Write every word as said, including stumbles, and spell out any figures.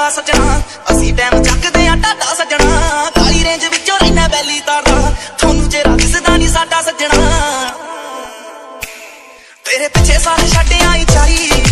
ढाडा सजना असी टाइम चकदे आ ढाडा सजना काली रेंज विचों रहना बैली तारदा थोनू चेहरा दिसदा नहीं साडा सजना तेरे पिछे सारे छड्ड आई चाई